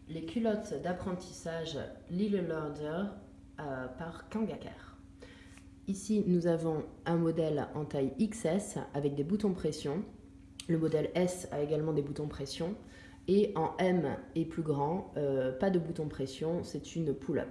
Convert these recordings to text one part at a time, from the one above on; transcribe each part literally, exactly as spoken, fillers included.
les culottes d'apprentissage Little Larder euh, par Kangaker. Ici, nous avons un modèle en taille X S avec des boutons pression. Le modèle S a également des boutons pression. Et en M et plus grand, euh, pas de bouton pression, c'est une pull-up.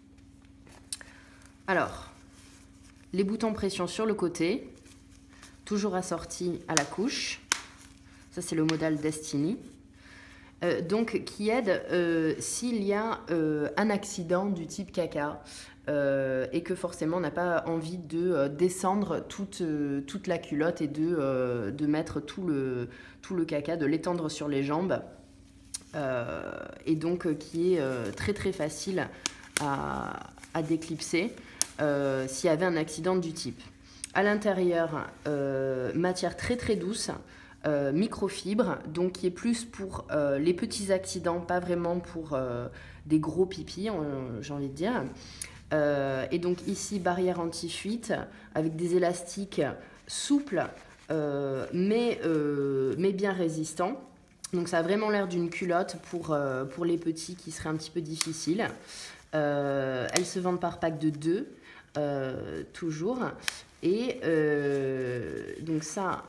Alors, les boutons pression sur le côté, toujours assortis à la couche. Ça, c'est le modèle Destiny. Euh, donc, qui aide euh, s'il y a euh, un accident du type caca euh, et que forcément on n'a pas envie de euh, descendre toute, euh, toute la culotte et de, euh, de mettre tout le, tout le caca, de l'étendre sur les jambes. Euh, et donc euh, qui est euh, très très facile à, à déclipser euh, s'il y avait un accident du type. À l'intérieur, euh, matière très très douce, euh, microfibre, donc qui est plus pour euh, les petits accidents, pas vraiment pour euh, des gros pipis, j'ai envie de dire. Euh, et donc ici, barrière anti-fuite avec des élastiques souples euh, mais, euh, mais bien résistants. Donc ça a vraiment l'air d'une culotte pour, euh, pour les petits qui seraient un petit peu difficiles. Euh, elles se vendent par pack de deux, euh, toujours. Et euh, donc ça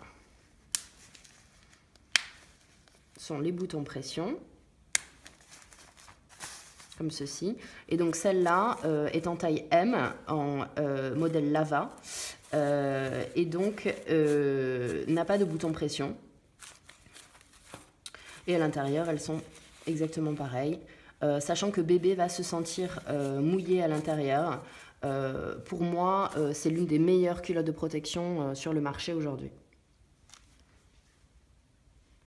sont les boutons pression, comme ceci. Et donc celle-là euh, est en taille M, en euh, modèle Lava. Euh, et donc euh, n'a pas de bouton pression. Et à l'intérieur, elles sont exactement pareilles. Euh, sachant que bébé va se sentir euh, mouillé à l'intérieur. Euh, pour moi, euh, c'est l'une des meilleures culottes de protection euh, sur le marché aujourd'hui.